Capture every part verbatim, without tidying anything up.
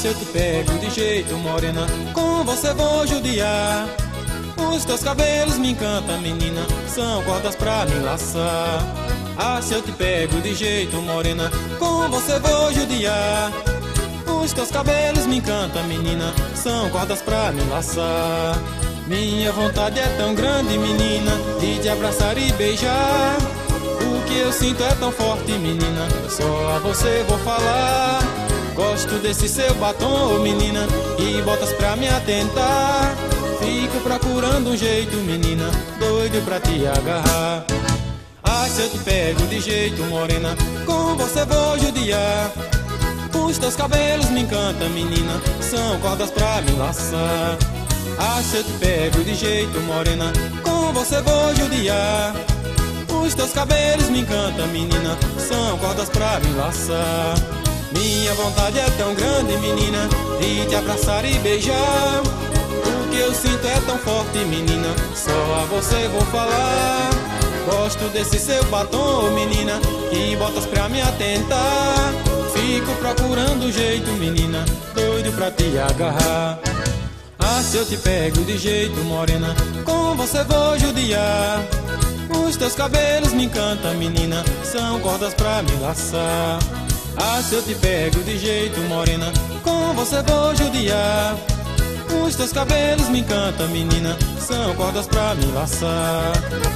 se eu te pego de jeito, morena, com você vou judiar. Os teus cabelos me encantam, menina, são cordas pra me laçar. Ah, se eu te pego de jeito, morena, com você vou judiar. Os teus cabelos me encantam, menina, são cordas pra me laçar. Minha vontade é tão grande, menina, de te abraçar e beijar. O que eu sinto é tão forte, menina, só a você vou falar. Gosto desse seu batom, menina, e botas pra me atentar. Fico procurando um jeito, menina, doido pra te agarrar. Ah, se eu te pego de jeito, morena, com você vou judiar. Os teus cabelos me encantam, menina, são cordas pra me laçar. Ah, se eu te pego de jeito, morena, com você vou judiar. Os teus cabelos me encantam, menina, são cordas pra me laçar. Minha vontade é tão grande, menina, de te abraçar e beijar. O que eu sinto é tão forte, menina, só a você vou falar. Gosto desse seu batom, menina, que botas pra me atentar. Fico procurando um jeito, menina, doido pra te agarrar. Ah, se eu te pego de jeito, morena, com você vou judiar. Os teus cabelos me encantam, menina, são cordas pra me laçar. Ah, se eu te pego de jeito, morena, com você vou judiar. Os teus cabelos me encantam, menina, são cordas pra me laçar.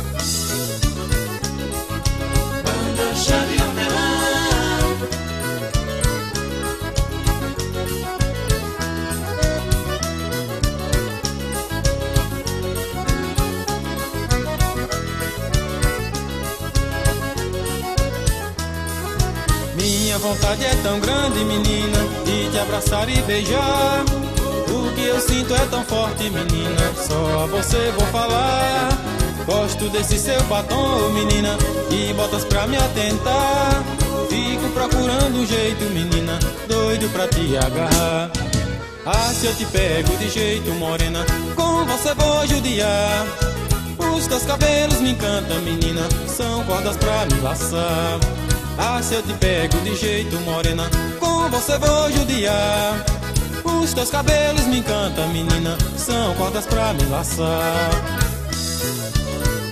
Quando chove o verão, minha vontade é tão grande, menina, de te abraçar e beijar. O que eu sinto é tão forte, menina, só a você vou falar. Gosto desse seu batom, menina, e botas pra me atentar. Fico procurando um jeito, menina, doido pra te agarrar. Ah, se eu te pego de jeito, morena, com você vou judiar. Os teus cabelos me encantam, menina, são cordas pra me laçar. Ah, se eu te pego de jeito, morena, com você vou judiar. Os teus cabelos me encantam, menina, são cordas pra me laçar.